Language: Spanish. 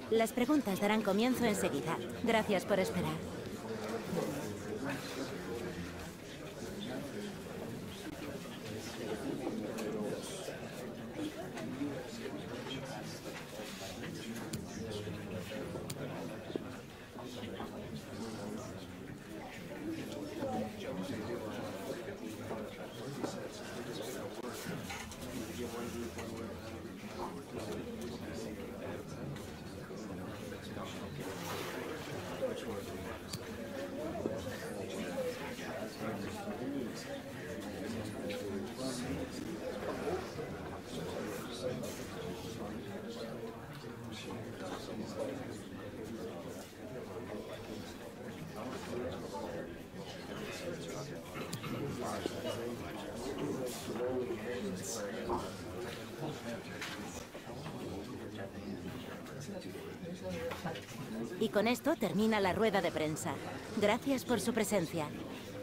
Las preguntas darán comienzo enseguida. Gracias por esperar. Y con esto termina la rueda de prensa. Gracias por su presencia.